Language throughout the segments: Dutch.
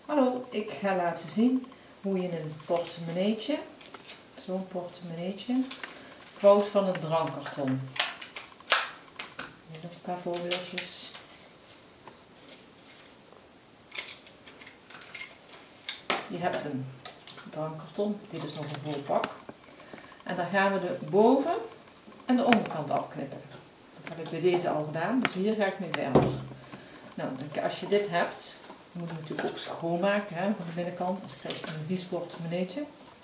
Hallo, ik ga laten zien hoe je een portemonneetje, zo'n portemonneetje, vouwt van een drankkarton. Hier nog een paar voorbeeldjes. Je hebt een drankkarton, dit is nog een vol pak. En dan gaan we de boven- en de onderkant afknippen. Dat heb ik bij deze al gedaan, dus hier ga ik mee verder. Nou, als je dit hebt, moet je natuurlijk ook schoonmaken hè, van de binnenkant, anders krijg je een vies portemonneetje.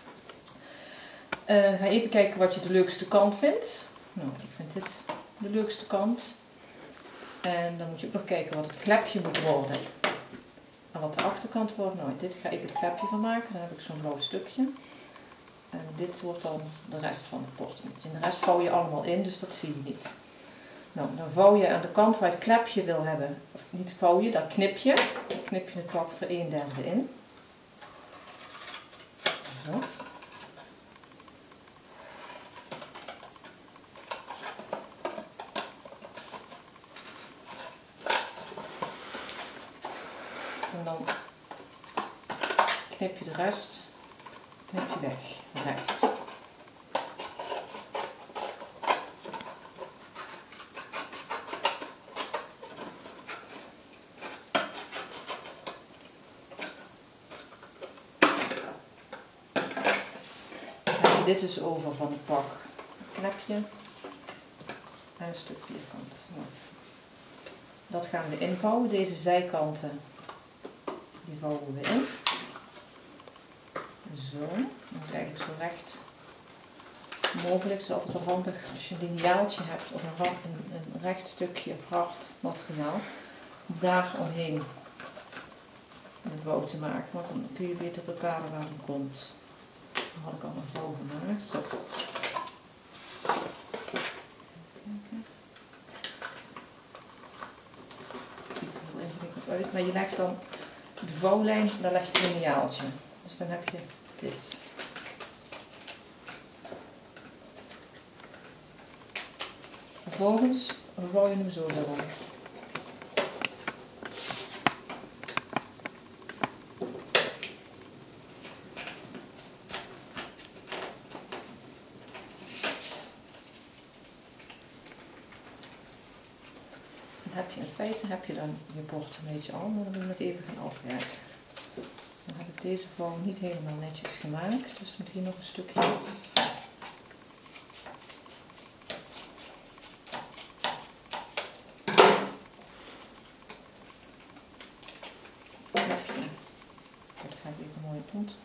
Ga even kijken wat je de leukste kant vindt. Nou, ik vind dit de leukste kant. En dan moet je ook nog kijken wat het klepje moet worden. En wat de achterkant wordt. Nou, dit ga ik het klepje van maken. Dan heb ik zo'n blauw stukje. En dit wordt dan de rest van het portemonneetje. En de rest vouw je allemaal in, dus dat zie je niet. Nou, dan vouw je aan de kant waar je het klepje wil hebben, of niet vouw je, dan knip je. Dan knip je het pak voor 1/3 in. Zo. En dan knip je de rest, knip je weg, recht. Dit is over van het pak. Een knapje en een stuk vierkant. Nou, dat gaan we invouwen. Deze zijkanten die vouwen we in. Zo. Dat is eigenlijk zo recht mogelijk. Het is altijd wel handig als je een lineaaltje hebt of een recht stukje hard materiaal. Daar omheen de vouw te maken. Want dan kun je beter bepalen waar het komt. Dan had ik al een vouw gemaakt. Zo. Het ziet er heel ingewikkeld uit. Maar je legt dan de vouwlijn, daar leg je een lineaaltje. Dus dan heb je dit. Vervolgens vouw je hem zo weer rond. Heb je in feite heb je dan je portemonneetje al, maar dan moet je nog even gaan afwerken. Dan heb ik deze vouw niet helemaal netjes gemaakt, dus moet hier nog een stukje af. Dat ga ik even mooi rond.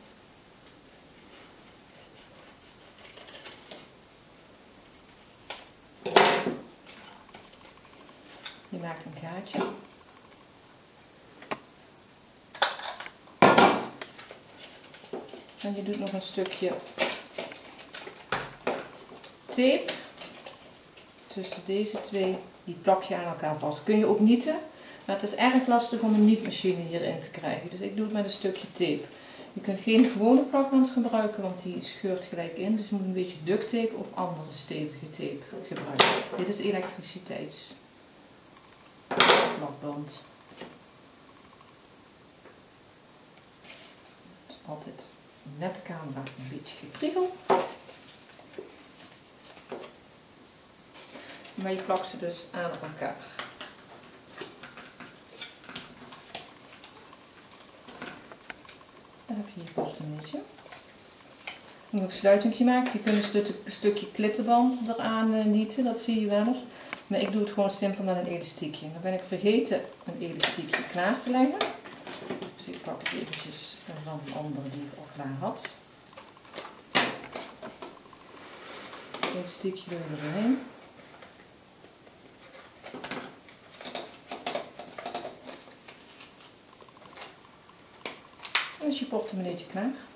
Je maakt een gaatje. En je doet nog een stukje tape tussen deze twee. Die plak je aan elkaar vast. Kun je ook nieten, maar het is erg lastig om een nietmachine hierin te krijgen. Dus ik doe het met een stukje tape. Je kunt geen gewone plakband gebruiken, want die scheurt gelijk in. Dus je moet een beetje duct tape of andere stevige tape gebruiken. Dit is elektriciteits plakband. Dus altijd met de camera een beetje gepriegeld. Maar je plakt ze dus aan elkaar. Dan heb je je portemonneetje. Nog een sluitingje maken. Je kunt een stukje klittenband eraan nieten, dat zie je wel eens. Maar ik doe het gewoon simpel met een elastiekje. Dan ben ik vergeten een elastiekje klaar te leggen. Dus ik pak het eventjes van de andere die ik al klaar had. Het elastiekje doe je er doorheen. Dan is je portemonneetje klaar.